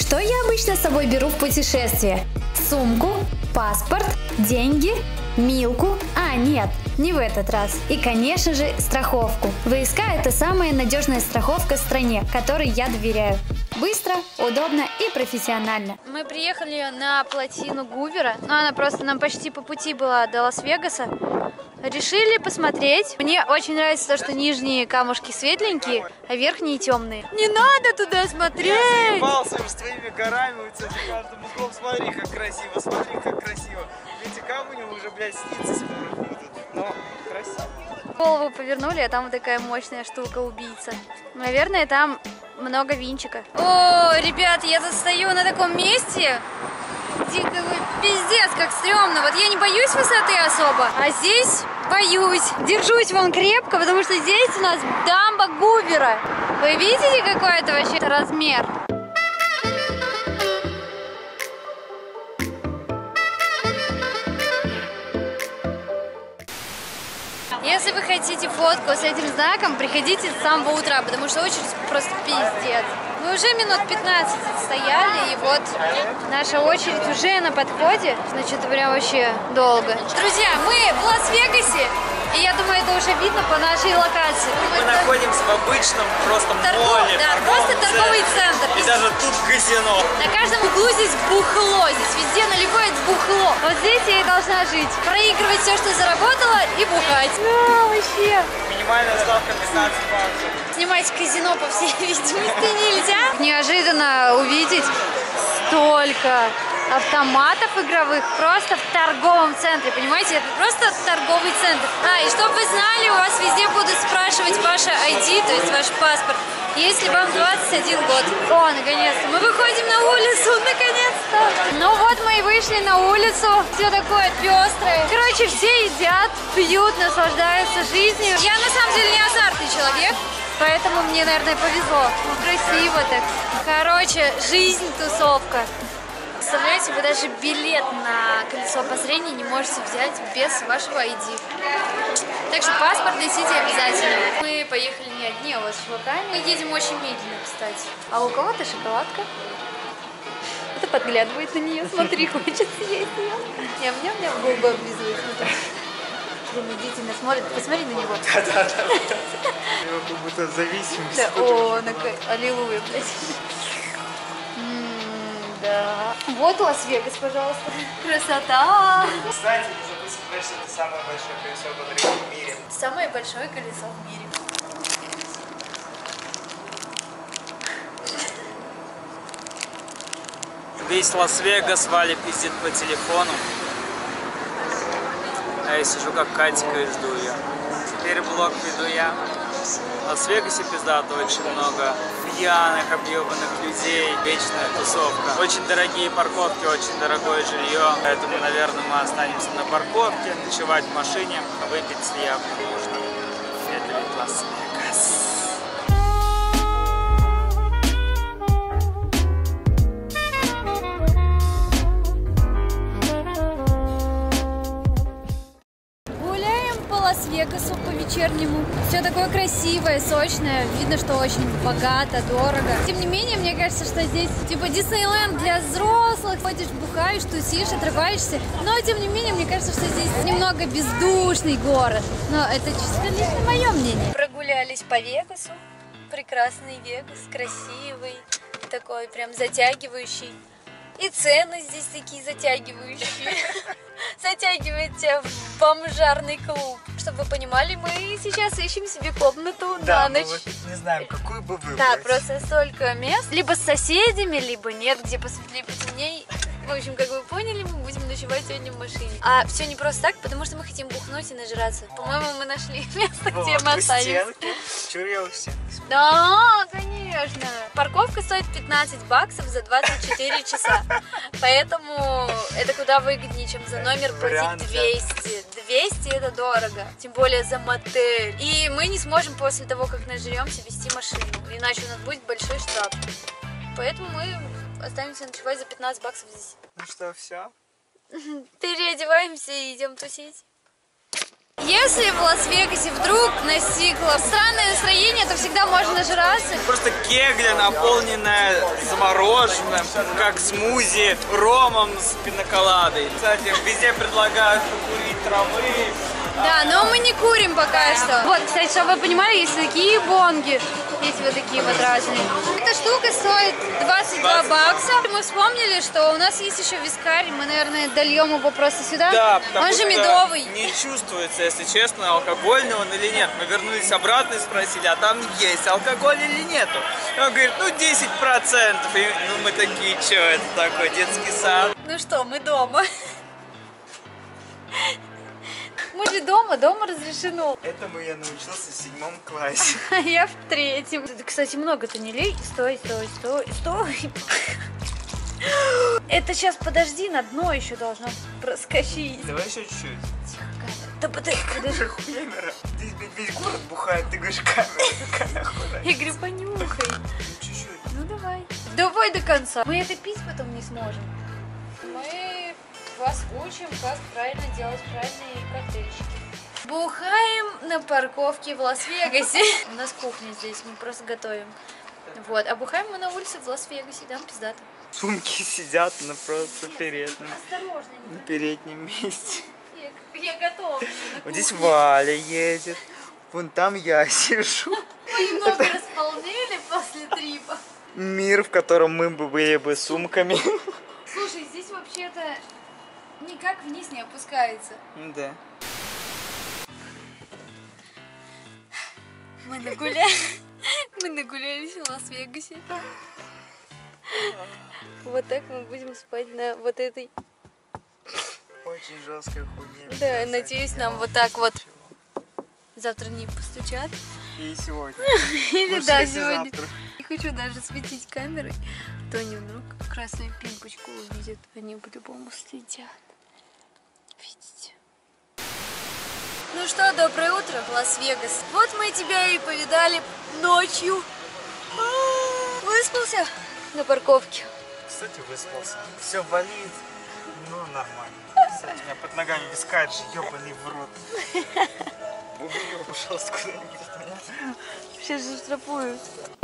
Что я обычно с собой беру в путешествие? Сумку, паспорт, деньги, Милку. Нет, не в этот раз. И, конечно же, страховку. ВСК – это самая надежная страховка в стране, которой я доверяю. Быстро, удобно и профессионально. Мы приехали на плотину Гувера, но она просто нам почти по пути была до Лас-Вегаса. Решили посмотреть. Мне очень нравится то, что нижние камушки светленькие, а верхние темные. Не надо туда смотреть! Я заебался с твоими горами, вот, кстати, каждым углом. Смотри, как красиво, смотри, как красиво. Эти камни уже, блядь, снится скоро будут. Но красиво. Голову повернули, а там вот такая мощная штука, убийца. Наверное, там много винчика. О, ребят, я тут стою на таком месте, где пиздец, как стрёмно. Вот я не боюсь высоты особо, а здесь боюсь. Держусь вон крепко, потому что здесь у нас дамба Гувера. Вы видите, какой это вообще размер? Если вы хотите фотку с этим знаком, приходите с самого утра, потому что очередь просто пиздец. Мы уже минут 15 стояли, и вот наша очередь уже на подходе. Значит, прям вообще долго. Друзья, мы в Лас-Вегасе, и я думаю, это уже видно по нашей локации. Мы находимся в обычном просто моле. Да, просто торговый центр. И даже тут казино. На каждом углу здесь бухло, здесь везде наливают бухло. Вот здесь я и должна жить. Проигрывать все, что заработала, и бухать. Да, вообще. Минимальная ставка 15 баксов. Снимать казино, по всей видимости, нельзя. Неожиданно увидеть столько автоматов игровых просто в торговом центре, понимаете? Это просто торговый центр. И чтобы вы знали, у вас везде будут спрашивать ваше ID, то есть ваш паспорт, если вам 21 год. О, наконец-то, мы выходим на улицу, наконец-то. Ну вот мы и вышли на улицу, все такое пестрое. Короче, все едят, пьют, наслаждаются жизнью. Я на самом деле не азартный человек, поэтому мне, наверное, повезло. Ну, красиво так. Короче, жизнь, тусовка. Представляете, вы даже билет на колесо обозрения не можете взять без вашего ID. Так что паспорт носите обязательно. Мы поехали не одни, а вот с чуваками. Мы едем очень медленно, кстати. А у кого-то шоколадка. Это подглядывает на нее, смотри, хочет съесть ее. Ням-ням-ням, губы облизывает. Принудительно смотрит, посмотри на него. Да. Его как будто зависимость. Да, о, аллилуйя, блядь. Да. Вот Лас-Вегас, пожалуйста. Красота! Кстати, не забудь сказать, что это самое большое колесо обозрения в мире. Самое большое колесо в мире. Весь Лас-Вегас Валя пиздит по телефону. А я сижу как Катика и жду ее. Теперь блог веду я. В Лас-Вегасе пиздато очень много пьяных, объебанных людей, вечная тусовка. Очень дорогие парковки, очень дорогое жилье. Поэтому, наверное, мы останемся на парковке, ночевать в машине, выпить явно нужно. Это ведь Лас-Вегас. Лас-Вегасу по вечернему. Все такое красивое, сочное. Видно, что очень богато, дорого. Тем не менее, мне кажется, что здесь типа Диснейленд для взрослых. Ходишь, бухаешь, тусишь, отрываешься. Но, тем не менее, мне кажется, что здесь немного бездушный город. Но это чисто лично мое мнение. Прогулялись по Вегасу. Прекрасный Вегас, красивый, такой прям затягивающий. И цены здесь такие затягивающие. Затягивает тебя в бомжарный клуб. Чтобы вы понимали, мы сейчас ищем себе комнату на ночь. Мы не знаем, какую бы выбрать. Да, просто столько мест. Либо с соседями, либо нет, где посветлее, потемней. В общем, как вы поняли, мы будем ночевать сегодня в машине. А все не просто так, потому что мы хотим бухнуть и нажраться. По-моему, мы нашли место, где мы останемся. Чур я у стенки. Да, конечно. Парковка стоит 15 баксов за 24 часа. Поэтому это куда выгоднее, чем за номер платить 200. 200 это дорого. Тем более за мотель. И мы не сможем после того, как нажремся, вести машину. Иначе у нас будет большой штраф. Поэтому мы останемся ночевать за 15 баксов здесь. Ну что, все? Переодеваемся и идем тусить. Если в Лас-Вегасе вдруг настигло странное настроение, то всегда можно нажраться. Просто кегля, наполненная замороженным, как смузи, ромом с пиноколадой. Кстати, везде предлагают покурить травы. Да, но мы не курим пока что. Вот, кстати, чтобы вы понимали, есть такие бонги, есть вот такие вот разные. Эта штука стоит 22 бакса. Мы вспомнили, что у нас есть еще вискарь, мы, наверное, дольем его просто сюда. Да, потому он же что медовый. Не чувствуется, если честно, алкогольный он или нет. Мы вернулись обратно и спросили, а там есть алкоголь или нету? Он говорит, ну 10%. И, ну мы такие, что это такой, детский сад? Ну что, мы дома. Мы же дома, дома разрешено. Этому я научился в 7 классе. А я в 3. Кстати, много-то не лей. Стой. Это сейчас, подожди, на дно еще должно проскочить. Давай еще чуть-чуть. Да подожди. Камера. Здесь весь город бухает, ты говоришь, камера. Какая хуйня. Я говорю, понюхай. Чуть-чуть. Ну давай. Давай до конца. Мы это пить потом не сможем. Мы вас учим, как правильно делать правильные коктейльчики. Бухаем на парковке в Лас-Вегасе. У нас кухня здесь, мы просто готовим. Вот, а бухаем мы на улице в Лас-Вегасе, там пиздато. Сумки сидят на просто переднем. Осторожно. На переднем месте. Я готова. Вот здесь Валя едет. Вон там я сижу. Мы немного располнели после трипа. Мир, в котором мы бы были бы сумками. Слушай, здесь вообще-то никак вниз не опускается. Да. Мы нагулялись в Лас-Вегасе. Вот так мы будем спать на вот этой. Очень жесткая хуйня. Да, надеюсь, нам вот так вот завтра не постучат. И сегодня. Или да, сегодня. Не хочу даже светить камерой. То они вдруг красную пимпочку увидят. Они по-любому следят. Видите? Ну что, доброе утро, Лас-Вегас. Вот мы тебя и повидали ночью. Выспался на парковке. Кстати, выспался. Все болит, но нормально. Кстати, у меня под ногами вискарь же, ёбаный в рот. Убери его, пожалуйста, куда-нибудь от меня. Все же штрафуют.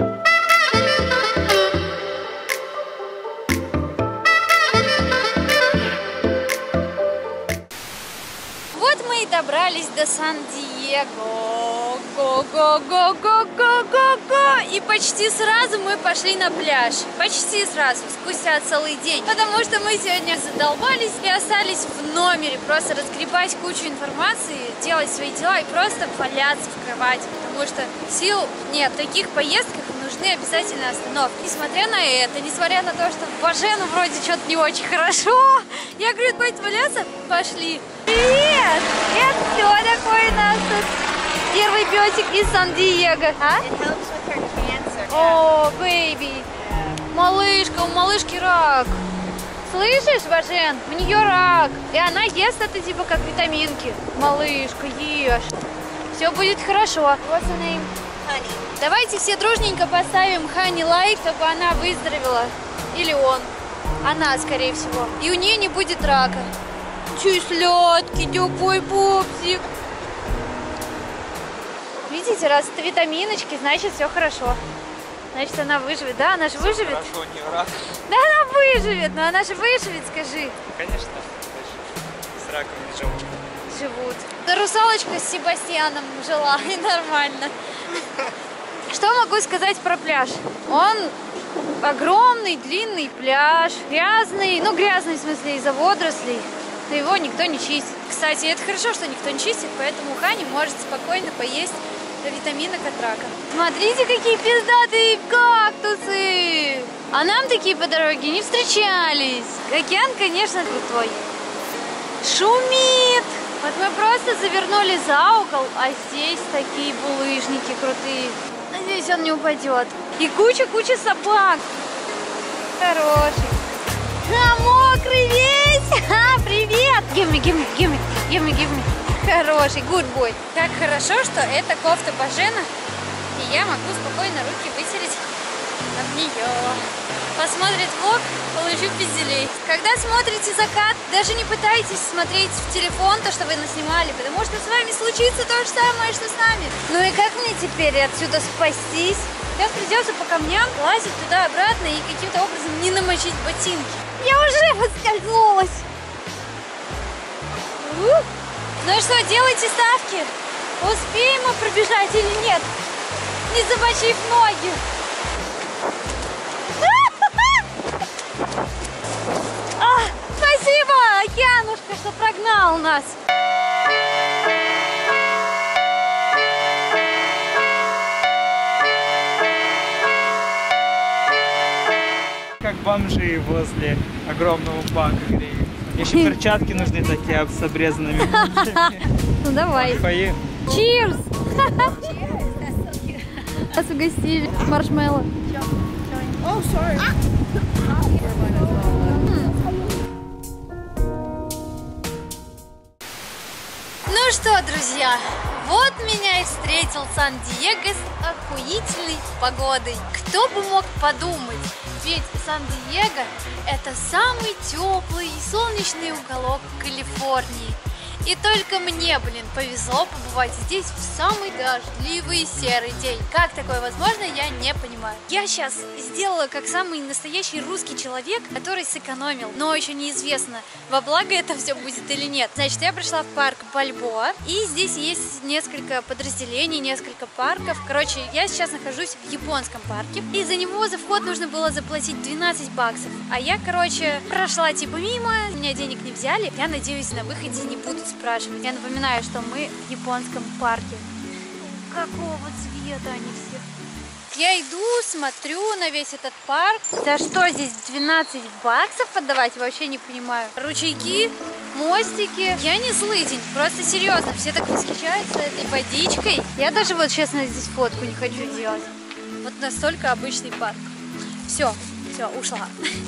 Вот мы и добрались до Сан-Диего. Го-го-го-го-го-го-го! И почти сразу мы пошли на пляж. Почти сразу, спустя целый день. Потому что мы сегодня задолбались и остались в номере. Просто разгребать кучу информации, делать свои дела и просто валяться в кровати. Потому что сил нет. В таких поездках нужны обязательно остановки. Несмотря на это, несмотря на то, что Бажену вроде что-то не очень хорошо, я говорю, хватит валяться, пошли. Привет! Это кто такой у нас тут? Первый песик из Сан-Диего. А? О, бэйби. Малышка, у малышки рак. Слышишь, Бажен? У нее рак. И она ест это типа как витаминки. Малышка, ешь. Все будет хорошо. What's her name? Honey. Давайте все дружненько поставим Хани лайк, чтобы она выздоровела. Или он. Она, скорее всего. И у нее не будет рака. Чуть сладкий, теплый пупсик. Видите, раз это витаминочки, значит все хорошо. Значит, она выживет. Да, она же выживет. Хорошо, не рак. Да, она выживет. Но она же выживет, скажи. Конечно, с раком не живут. Живут. Да, русалочка с Себастьяном жила, и нормально. Что могу сказать про пляж? Он огромный, длинный пляж. Грязный. Ну, грязный в смысле из-за водорослей. Но его никто не чистит. Кстати, это хорошо, что никто не чистит, поэтому Хани может спокойно поесть витаминок от рака. Смотрите, какие пиздатые кактусы! А нам такие по дороге не встречались. Океан, конечно, крутой. Шумит! Вот мы просто завернули за угол, а здесь такие булыжники крутые. Надеюсь, он не упадет. И куча собак. Хороший. А, мокрый весь! А, привет! Give me. Хороший, good boy. Как хорошо, что это кофта Бажена, и я могу спокойно руки вытереть об нее. посмотрит влог, получу пизделей. Когда смотрите закат, даже не пытайтесь смотреть в телефон то, что вы наснимали, потому что с вами случится то же самое, что с нами. Ну и как мне теперь отсюда спастись? Сейчас придется по камням лазить туда-обратно и каким-то образом не намочить ботинки. Я уже поскользнулась. Ну и что, делайте ставки. Успеем мы пробежать или нет, не замочив ноги. Спасибо, океанушка, что прогнал нас. Как бомжи возле огромного бака греют. Еще перчатки нужны такие с обрезанными концами. Ну давай. Поехали. Cheers! Нас угостили маршмеллоу. Ну что, друзья, вот меня и встретил Сан-Диего с охуительной погодой. Кто бы мог подумать, ведь Сан-Диего – это самый теплый и солнечный уголок Калифорнии. И только мне, повезло побывать здесь в самый дождливый серый день. Как такое возможно, я не понимаю. Я сейчас сделала как самый настоящий русский человек, который сэкономил. Но еще неизвестно, во благо это все будет или нет. Значит, я пришла в парк Бальбоа. И здесь есть несколько подразделений, несколько парков. Короче, я сейчас нахожусь в японском парке. И за него, за вход нужно было заплатить $12. А я, прошла типа мимо. У меня денег не взяли. Я надеюсь, на выходе не будут спрашивать. Я напоминаю, что мы в японском парке. Какого цвета они все? Я иду, смотрю на весь этот парк. За что здесь $12 отдавать? Вообще не понимаю. Ручейки, мостики. Я не злыдень, просто серьезно. Все так восхищаются этой водичкой. Я даже вот честно здесь фотку не хочу делать. Вот настолько обычный парк. Все, ушла.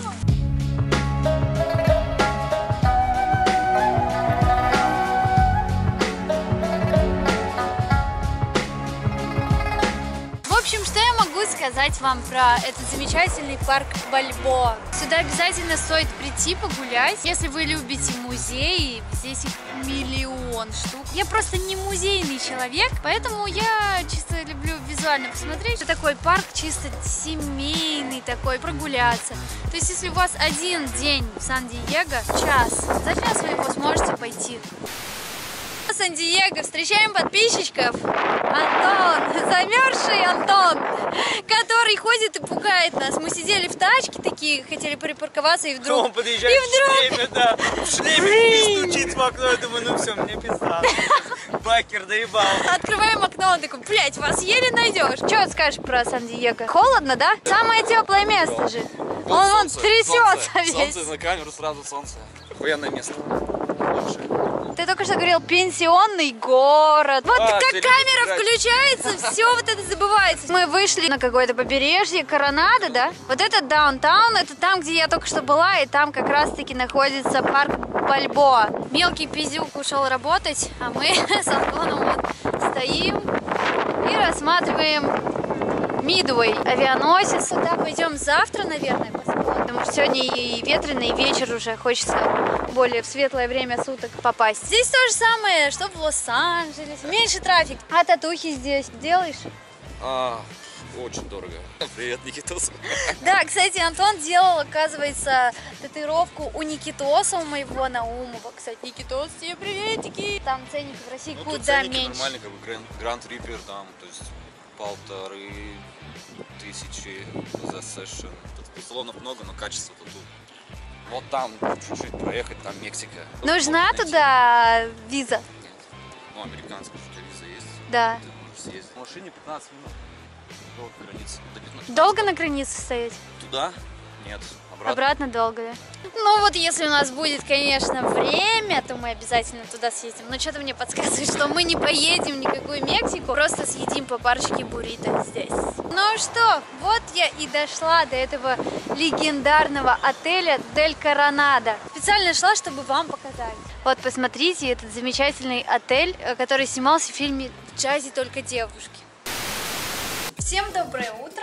Что я могу сказать вам про этот замечательный парк Бальбоа? Сюда обязательно стоит прийти погулять. Если вы любите музеи, здесь их миллион штук. Я просто не музейный человек, поэтому я чисто люблю визуально посмотреть. Это такой парк чисто семейный такой, прогуляться. То есть если у вас один день в Сан-Диего, за час вы его сможете пойти. Сан-Диего, встречаем подписчиков. Антон, замерзший Антон, который ходит и пугает нас. Мы сидели в тачке такие, хотели припарковаться, и вдруг... Он подъезжает в шлеме, да, в шлеме стучит в окно, я думаю, ну все, мне пизда. Бакер доебал. Открываем окно, он такой, блять, вас еле найдешь. Что скажешь про Сан-Диего? Холодно, да? Самое теплое место же. Он трясется весь. Солнце на камеру, сразу солнце. Охуенное место. Ты только что говорил пенсионный город. Вот как камера играть. Включается, все вот это забывается. Мы вышли на какое-то побережье, Коронадо, да? Вот это даунтаун, это там, где я только что была, и там как раз-таки находится парк Бальбоа. Мелкий пиздюк ушел работать, а мы с Антоном вот стоим и рассматриваем Мидуэй, авианосец. Сюда пойдем завтра, наверное, посмотрим. Потому что сегодня и ветреный, и вечер уже, хочется более в светлое время суток попасть. Здесь то же самое, что в Лос-Анджелесе. Меньше трафик. А татухи здесь делаешь? Очень дорого. Привет, Никитос. Да, кстати, Антон делал, оказывается, татуировку у Никитоса, у моего Наумова. Кстати, Никитос, тебе приветики. Там ценник в России куда меньше. Нормальный, как бы Гранд Риппер там, то есть 1500 за сессион. Тут салонов много, но качество тут. Вот там чуть-чуть проехать, там Мексика. Нужна туда виза? Нет. Ну, американская виза есть. Да. Ты можешь съездить. В машине 15 минут. До границы. До 15. Долго на границе стоять? Туда? Нет. Обратно долго, да? Ну вот, если у нас будет, конечно, время, то мы обязательно туда съездим. Но что-то мне подсказывает, что мы не поедем в никакую Мексику, просто съедим по парочке буррито здесь. Ну что, вот я и дошла до этого легендарного отеля Дель Коронадо. Специально шла, чтобы вам показать. Вот, посмотрите, этот замечательный отель, который снимался в фильме «В джазе только девушки». Всем доброе утро!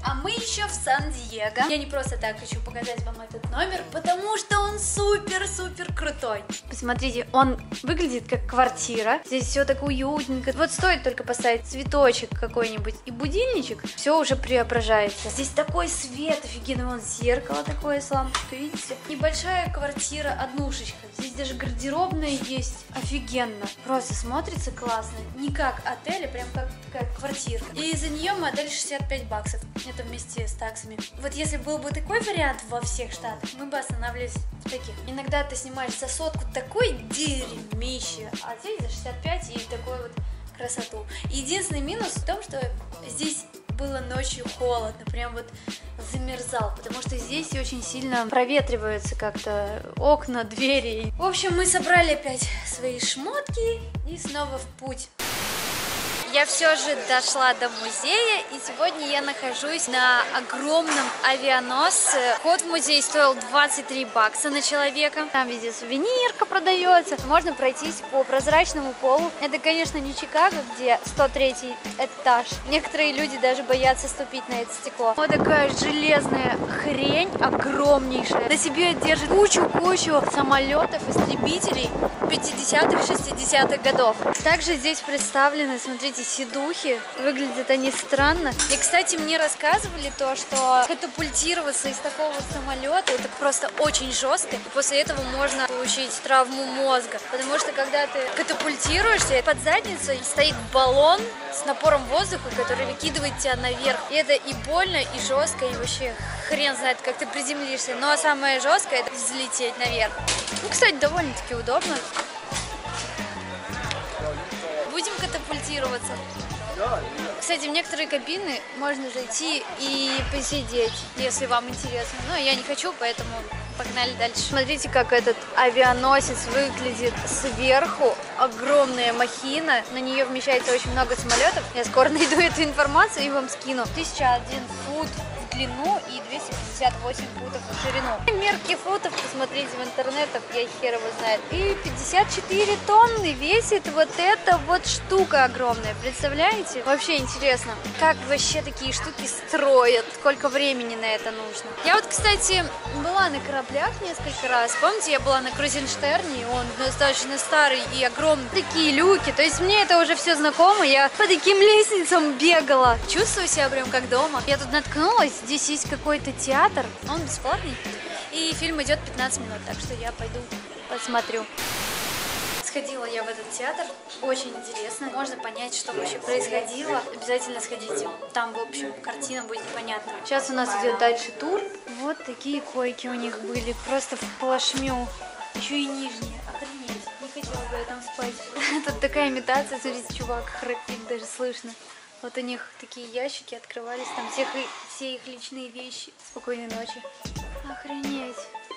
А мы еще в Сан-Диего. Я не просто так хочу показать вам этот номер, потому что он супер-супер крутой. Посмотрите, он выглядит как квартира. Здесь все так уютненько. Вот стоит только поставить цветочек какой-нибудь и будильничек, все уже преображается. Здесь такой свет офигенный, вон зеркало такое с лампочкой, видите? Небольшая квартира, однушечка. Здесь даже гардеробная есть. Офигенно. Просто смотрится классно. Не как отель, а прям как такая квартира. И за нее мы отдали 65 баксов. Это вместе с таксами. Вот если был бы такой вариант во всех штатах, мы бы останавливались в таких. Иногда ты снимаешь за сотку такой дерьмище, а здесь за 65 и такой вот красоту. Единственный минус в том, что здесь было ночью холодно, прям вот замерзал, потому что здесь очень сильно проветриваются как-то окна, двери. В общем, мы собрали опять свои шмотки и снова в путь. Я все же дошла до музея, и сегодня я нахожусь на огромном авианосце. Вход в музей стоил 23 бакса на человека. Там везде сувенирка продается. Можно пройтись по прозрачному полу. Это, конечно, не Чикаго, где 103 этаж. Некоторые люди даже боятся ступить на это стекло. Вот такая железная хрень, огромнейшая. На себе держит кучу самолетов, истребителей 50-х, 60-х годов. Также здесь представлены, смотрите, сидухи. Выглядят они странно. И, кстати, мне рассказывали то, что катапультироваться из такого самолета это просто очень жестко. И после этого можно получить травму мозга. Потому что когда ты катапультируешься, под задницей стоит баллон с напором воздуха, который выкидывает тебя наверх. И это и больно, и жестко, и вообще хрен знает, как ты приземлишься. Но самое жесткое это взлететь наверх. Ну, кстати, довольно-таки удобно. Будем катапультироваться. Кстати, в некоторые кабины можно зайти и посидеть, если вам интересно. Но я не хочу, поэтому погнали дальше. Смотрите, как этот авианосец выглядит сверху. Огромная махина. На нее вмещается очень много самолетов. Я скоро найду эту информацию и вам скину. 1001 фут в длину и 258 футов в ширину. Мерки футов посмотрите в интернетах, я хер его знает. И 54 тонны весит вот эта вот штука огромная. Представляете? Вообще интересно, как вообще такие штуки строят, сколько времени на это нужно. Я вот, кстати, была на кораблях несколько раз. Помните, я была на Крузенштерне, он достаточно старый и огромный. Такие люки, то есть мне это уже все знакомо. Я по таким лестницам бегала. Чувствую себя прям как дома. Я тут наткнулась, здесь есть какой-то театр, он бесплатный. И фильм идет 15 минут, так что я пойду посмотрю. Сходила я в этот театр, очень интересно, можно понять, что вообще происходило. Обязательно сходите, там, в общем, картина будет понятна. Сейчас у нас идет дальше тур. Вот такие койки у них были, просто в плашмю. Еще и нижние, охренеть, не хотела бы я там спать. Тут такая имитация, смотрите, чувак храпит, даже слышно. Вот у них такие ящики открывались, там все их личные вещи. Спокойной ночи. Охренеть.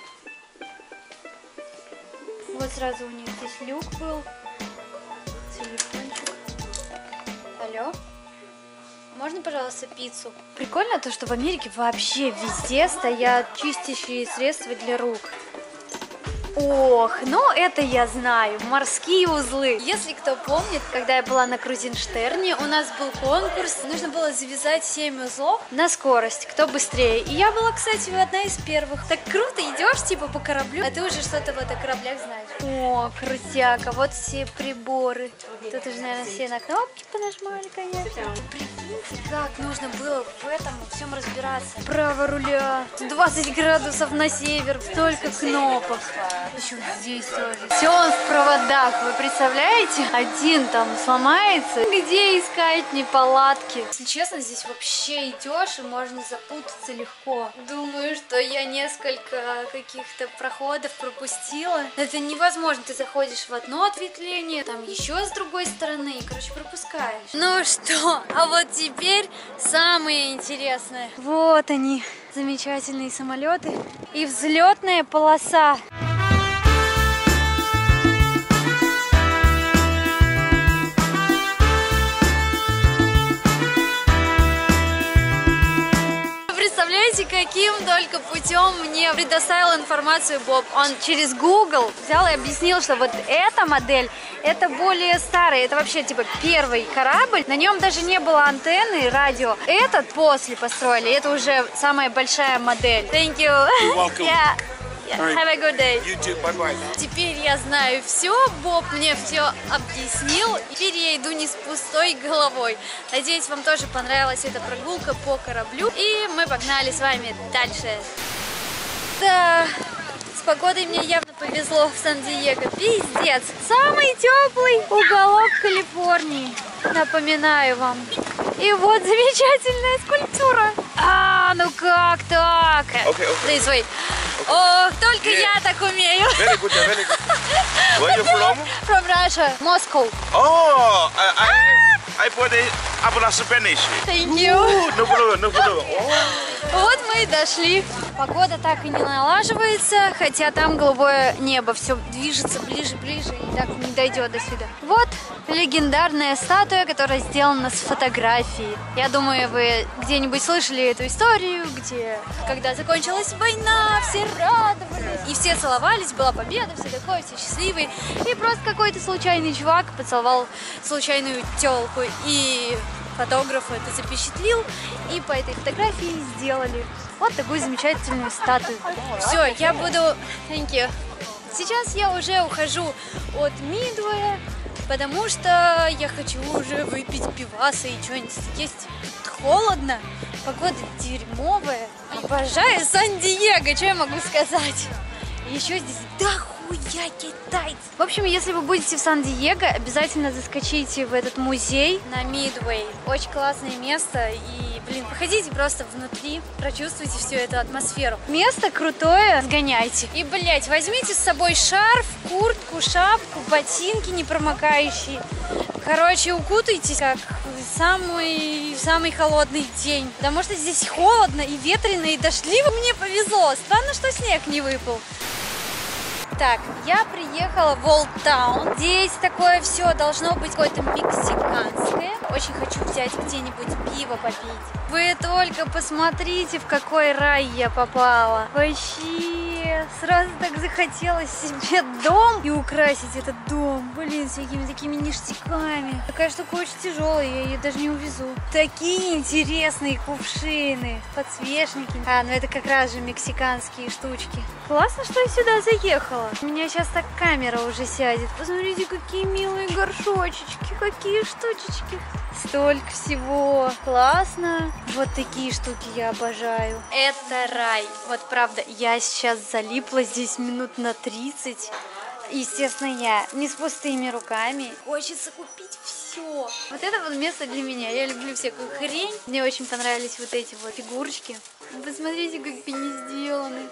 Вот сразу у них здесь люк был. Телефончик. Алло? Можно, пожалуйста, пиццу? Прикольно то, что в Америке вообще везде стоят чистящие средства для рук. Ох, ну это я знаю, морские узлы. Если кто помнит, когда я была на Крузенштерне, у нас был конкурс, нужно было завязать 7 узлов на скорость, кто быстрее. И я была, кстати, одна из первых. Так круто, идешь типа по кораблю, а ты уже что-то вот о кораблях знаешь. О, крутяка, вот все приборы. Тут уже, наверное, все на кнопки понажимали, конечно. Прикиньте, как нужно было в этом всем разбираться. Право руля, 20 градусов на север, столько кнопок. Еще здесь тоже. Все он в проводах, вы представляете? Один там сломается. Где искать неполадки? Если честно, здесь вообще идешь и можно запутаться легко. Думаю, что я несколько каких-то проходов пропустила. Это невозможно. Ты заходишь в одно ответвление, там еще с другой стороны, и, короче, пропускаешь. Ну что, а вот теперь самое интересное. Вот они, замечательные самолеты и взлетная полоса. Знаете, каким только путем мне предоставил информацию Боб? Он через Google взял и объяснил, что вот эта модель, это более старый, это вообще типа первый корабль. На нем даже не было антенны, радио. Этот после построили, это уже самая большая модель. Thank you. You're welcome. Yeah. Have a good day. You too. Bye-bye. Теперь я знаю все, Боб мне все объяснил. Теперь я иду не с пустой головой. Надеюсь, вам тоже понравилась эта прогулка по кораблю. И мы погнали с вами дальше. Да, с погодой мне явно повезло в Сан-Диего. Пиздец. Самый теплый уголок Калифорнии. Напоминаю вам. И вот замечательная скульптура. Ну как так? Okay. This way. Ох, только я так умею. Very good, very good. Where you from? From Russia, Moscow. Oh, I put it up in Spanish. Thank you. No problem, no problem. Вот мы и дошли. Погода так и не налаживается, хотя там голубое небо. Все движется ближе, ближе и так не дойдет до сюда. Вот легендарная статуя, которая сделана с фотографии. Я думаю, вы где-нибудь слышали эту историю, где, когда закончилась война, все радовались, и все целовались, была победа, все такое, все счастливые. И просто какой-то случайный чувак поцеловал случайную тёлку, и фотограф это запечатлил, и по этой фотографии сделали вот такую замечательную статую. Все, я буду... Thank you. Сейчас я уже ухожу от Мидуэя, потому что я хочу уже выпить пиваса и что-нибудь съесть. Тут холодно, погода дерьмовая. Обожаю Сан-Диего, что я могу сказать? Еще здесь дохуя китайцев. В общем, если вы будете в Сан-Диего, обязательно заскочите в этот музей на Мидуэй. Очень классное место. И, блин, походите просто внутри, прочувствуйте всю эту атмосферу. Место крутое, сгоняйте. И, блять, возьмите с собой шарф, куртку, шапку, ботинки непромокающие. Короче, укутайтесь, как в самый холодный день. Потому что здесь холодно и ветрено, и дождливо. Мне повезло. Странно, что снег не выпал. Так, я приехала в Олд Таун. Здесь такое все должно быть какое-то мексиканское. Очень хочу взять где-нибудь пиво попить. Вы только посмотрите, в какой рай я попала. Вообще, сразу так захотелось себе дом и украсить этот дом. Блин, всякими такими ништяками. Такая штука очень тяжелая, я ее даже не увезу. Такие интересные кувшины, подсвечники. Ну это как раз же мексиканские штучки. Классно, что я сюда заехала. У меня сейчас так камера уже сядет. Посмотрите, какие милые горшочечки, какие штучечки. Столько всего. Классно. Вот такие штуки я обожаю. Это рай. Вот правда, я сейчас залипла здесь минут на 30. Естественно, я не с пустыми руками. Хочется купить все. Вот это вот место для меня. Я люблю всякую хрень. Мне очень понравились вот эти вот фигурочки. Посмотрите, как они сделаны.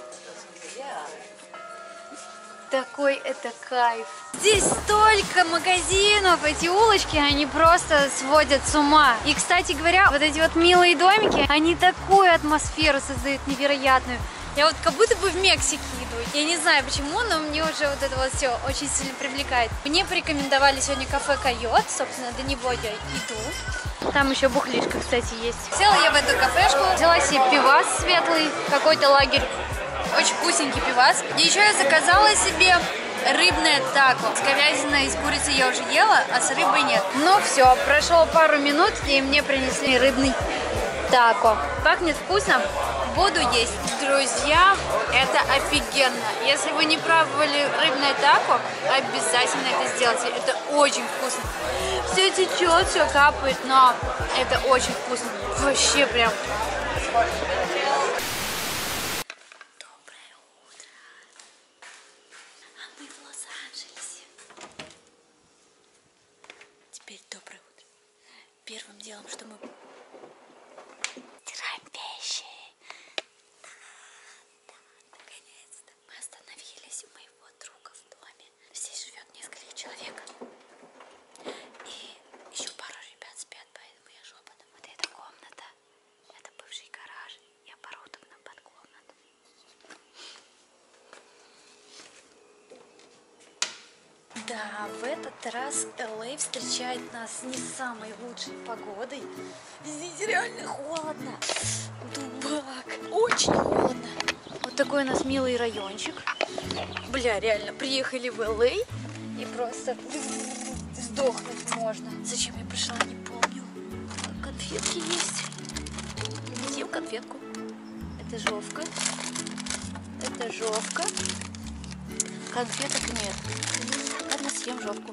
Такой это кайф. Здесь столько магазинов, эти улочки, они просто сводят с ума. И, кстати говоря, вот эти вот милые домики, они такую атмосферу создают невероятную. Я вот как будто бы в Мексике иду. Я не знаю почему, но мне уже вот это вот все очень сильно привлекает. Мне порекомендовали сегодня кафе Койот, собственно, до него я иду. Там еще бухлишка, кстати, есть. Села я в эту кафешку, взяла себе пивас светлый, какой-то лагерь. Очень вкусненький пивас. И еще я заказала себе рыбное тако. С говядиной и с курицей я уже ела, а с рыбой нет. Ну все, прошло пару минут, и мне принесли рыбный тако. Пахнет вкусно. Буду есть. Друзья, это офигенно. Если вы не пробовали рыбное тако, обязательно это сделайте. Это очень вкусно. Все течет, все капает, но это очень вкусно. Вообще прям... Доброе утро. Первым делом, что мы стираем вещи. Да, наконец-то. Мы остановились у моего друга в доме. Здесь живет несколько человек. И еще пару ребят спят, поэтому я шепотом. Вот эта комната. Это бывший гараж. Я оборудована под комнату. Да, в этот раз LA встречает нас не самой лучшей погодой. Здесь реально холодно. Дубак. Очень очень холодно. Вот такой у нас милый райончик. Бля, реально, приехали в ЛА и просто сдохнуть можно. Зачем я пришла, не помню. Конфетки есть. Съем конфетку. Это жовка. Это жовка. Конфеток нет. Ладно, съем жовку.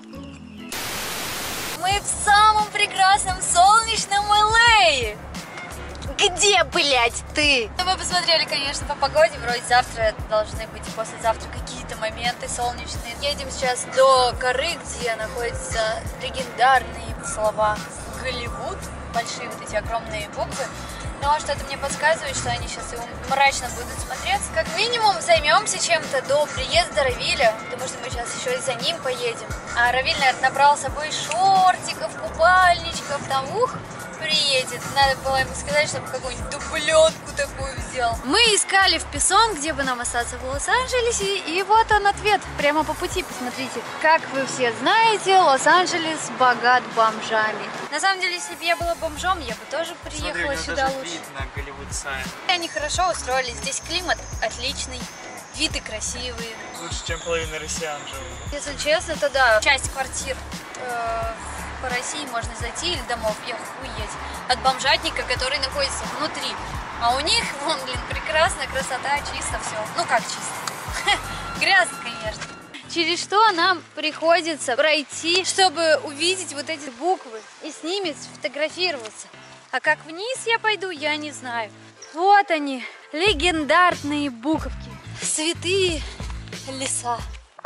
Мы в самом прекрасном солнечном ЛА. Где, блядь, ты? Мы посмотрели, конечно, по погоде. Вроде завтра должны быть и послезавтра какие-то моменты солнечные. Едем сейчас до горы, где находятся легендарные слова Голливуд. Большие вот эти огромные буквы. Но что-то мне подсказывает, что они сейчас и мрачно будут смотреться. Как минимум займемся чем-то до приезда Равиля, потому что мы сейчас еще и за ним поедем. А Равиль, наверное, набрал с собой шортиков, купальничков, там, приедет. Надо было ему сказать, чтобы какую-нибудь дубленку такую взял. Мы искали в Писон, где бы нам остаться в Лос-Анджелесе, и вот он ответ, прямо по пути, посмотрите. Как вы все знаете, Лос-Анджелес богат бомжами. На самом деле, если бы я была бомжом, я бы тоже приехала сюда лучше. Вид на Голливуд-сайн. Они хорошо устроились, здесь климат отличный, виды красивые. Лучше, чем половина россиян живут. Если честно, то да, часть квартир по России можно зайти или домов и охуеть от бомжатника, который находится внутри. А у них, вон, блин, прекрасная красота, чисто все. Ну как чисто? Грязно, конечно. Через что нам приходится пройти, чтобы увидеть вот эти буквы и с ними сфотографироваться. А как вниз я пойду, я не знаю. Вот они, легендарные буковки. Святые леса.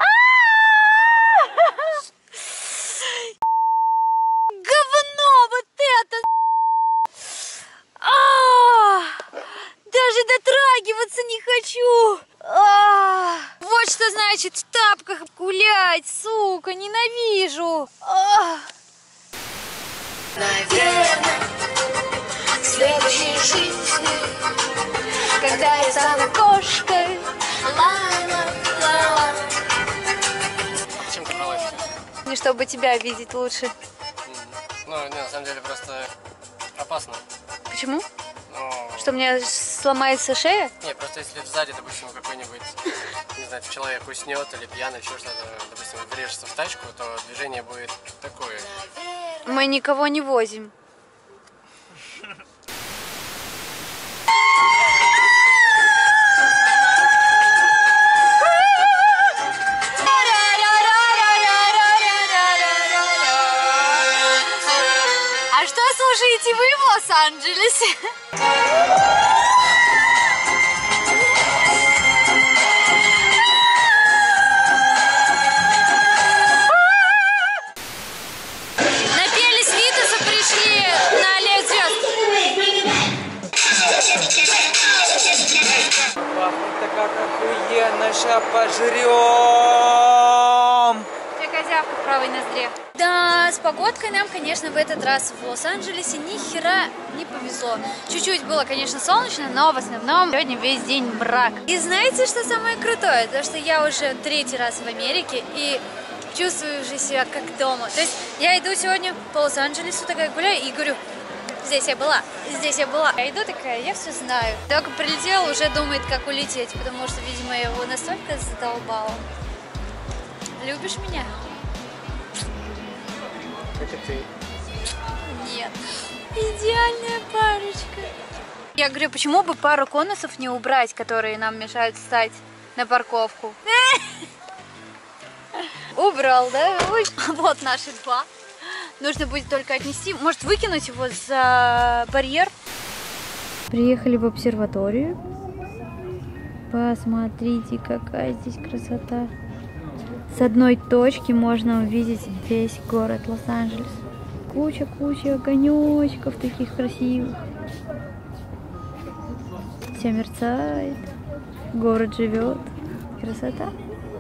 Говно вот это! Даже дотрагиваться не хочу! Вот что значит в тапках гулять, сука, ненавижу! Наверное, в следующей жизни, когда я стану кошкой. Чем ты бралась? Не чтобы тебя видеть лучше. Ну, не, на самом деле просто опасно. Почему? Ну, Что, у меня сломается шея? не, просто если сзади, допустим, какой-нибудь, не знаю, человек уснет или пьяный, еще что-то, допустим, врежется в тачку, то движение будет такое. Мы никого не возим. А что слушаете вы в Лос-Анджелесе? Напелись Витаса, пришли на Аллею звезд. Пахнет-то как охуенно, ща пожрем! У тебя козявка в правой ноздре. Да, с погодкой нам, конечно, в этот раз в Лос-Анджелесе ни хера не повезло. Чуть-чуть было, конечно, солнечно, но в основном сегодня весь день мрак. И знаете, что самое крутое? То, что я уже 3-й раз в Америке и чувствую уже себя как дома. То есть я иду сегодня по Лос-Анджелесу, такая гуляю и говорю: здесь я была, здесь я была. Я иду такая, я все знаю. Только прилетела, уже думает, как улететь, потому что, видимо, я его настолько задолбала. Любишь меня? Это ты. Нет. Идеальная парочка. Я говорю, почему бы пару конусов не убрать, которые нам мешают встать на парковку? Убрал, да? Ой, вот наши 2. Нужно будет только отнести. Может, выкинуть его за барьер? Приехали в обсерваторию. Посмотрите, какая здесь красота. С одной точки можно увидеть весь город Лос-Анджелес. Куча огонечков таких красивых. Все мерцает. Город живет. Красота.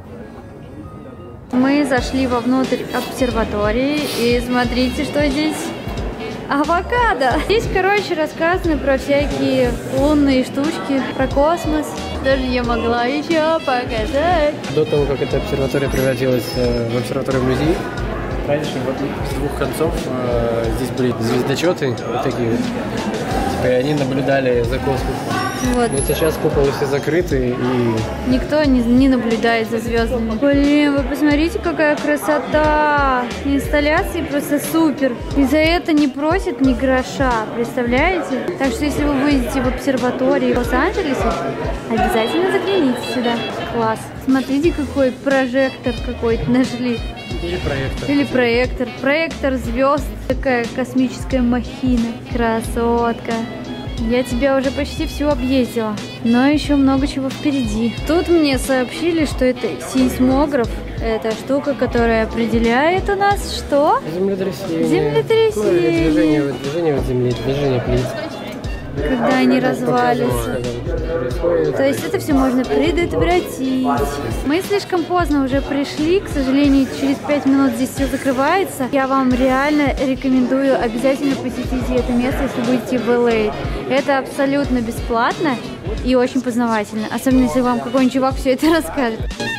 Мы зашли вовнутрь обсерватории и смотрите, что здесь. Авокадо! Здесь, короче, рассказано про всякие лунные штучки, про космос. Даже я могла еще показать. До того, как эта обсерватория превратилась в обсерваторию-музей, раньше вот с двух концов здесь были звездочеты, вот такие вот. И они наблюдали за космосом. Вот. Но сейчас куполы все закрыты и... Никто не наблюдает за звездами. Блин, вы посмотрите, какая красота! Инсталляции просто супер. И за это не просят ни гроша, представляете? Так что если вы выйдете в обсерватории Лос-Анджелеса, обязательно загляните сюда. Класс. Смотрите, какой прожектор какой-то нашли. Или проектор. Или проектор. Проектор звезд. Такая космическая махина. Красотка. Я тебя уже почти всю объездила, но еще много чего впереди. Тут мне сообщили, что это сейсмограф. Это штука, которая определяет у нас что? Землетрясение. Землетрясение. Ну, движение от земли, движение плит. Когда они развалятся. То есть это все можно предотвратить. Мы слишком поздно уже пришли. К сожалению, через 5 минут здесь все закрывается. Я вам реально рекомендую обязательно посетить это место, если будете в LA. Это абсолютно бесплатно и очень познавательно. Особенно, если вам какой-нибудь чувак все это расскажет.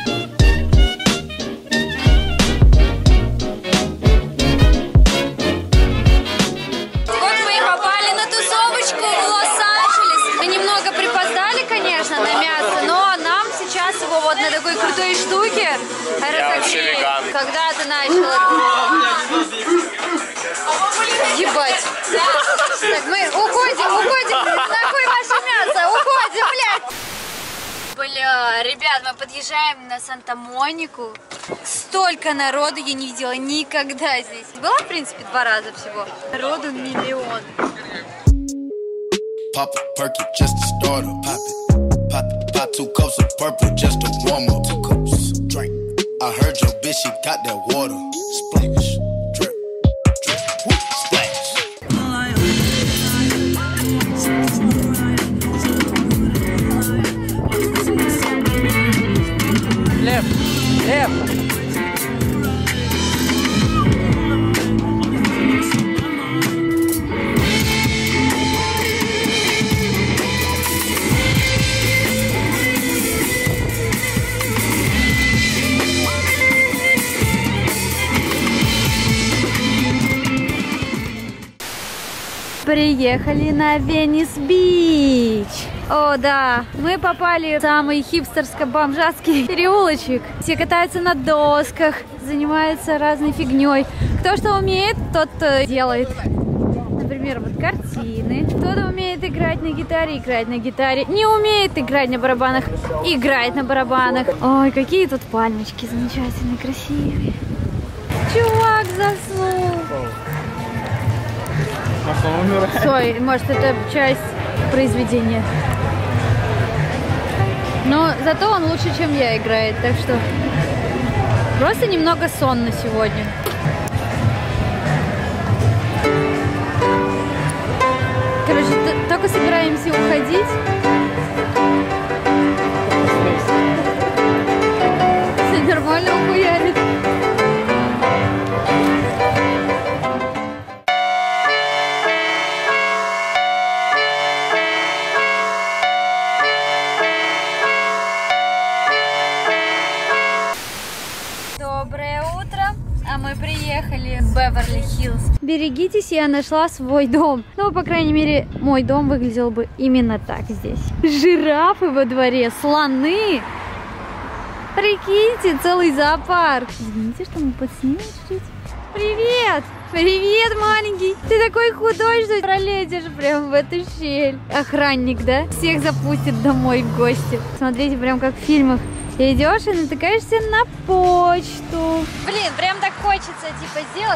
Вот на такой крутой штуке. Я вообще веган. Когда ты начал? Ебать. Так, мы уходим. Нахуй ваше мясо, уходим, блядь. Бля, ребят, мы подъезжаем на Санта-Монику. Столько народу я не видела никогда здесь. Была, в принципе, 2 раза всего. Народу миллион. Pop a perky just to start up. Pop it. Pop 2 cups of purple just to warm up. 2 cups, drink. I heard your bitch, she got that water. Splash, drip, drip, whoop, splash. Лев! Приехали на Венес-Бич. О, да, мы попали в самый хипстерско-бомжатский переулочек. Все катаются на досках, занимаются разной фигней. Кто что умеет, тот делает. Например, вот картины. Кто-то умеет играть на гитаре, играет на гитаре. Не умеет играть на барабанах, играет на барабанах. Ой, какие тут пальмочки замечательные, красивые. Чувак заснул. Стой, может, это часть произведения. Но зато он лучше, чем я, играет. Так что просто немного сонно сегодня. Короче, только собираемся уходить. Все нормально ухуярит. А мы приехали в Беверли-Хиллз. Берегитесь, я нашла свой дом. Ну, по крайней мере, мой дом выглядел бы именно так здесь. Жирафы во дворе, слоны. Прикиньте, целый зоопарк. Извините, что мы подснимем чуть-чуть. Привет! Привет, маленький! Ты такой худой, что пролезешь прям в эту щель. Охранник, да? Всех запустит домой в гости. Смотрите, прям как в фильмах. Ты идешь и натыкаешься на почту. Блин, прям так хочется, типа, сделать.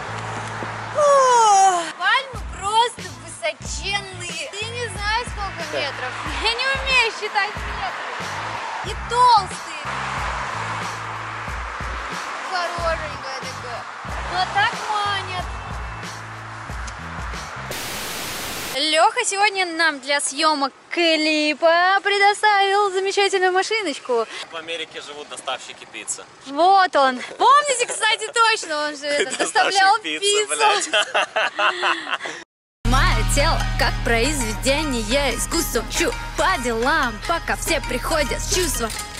Пальмы просто высоченные. Я не знаю, сколько метров. Я не умею считать метры. И толстые. Хорошенькая такая. Но так манят. Леха сегодня нам для съемок клипа предоставил замечательную машиночку. В Америке живут доставщики пиццы. Вот он. Помните, кстати, точно, он же доставлял пиццу. Мое тело как произведение искусства. Чу по делам, пока все приходят в чувство.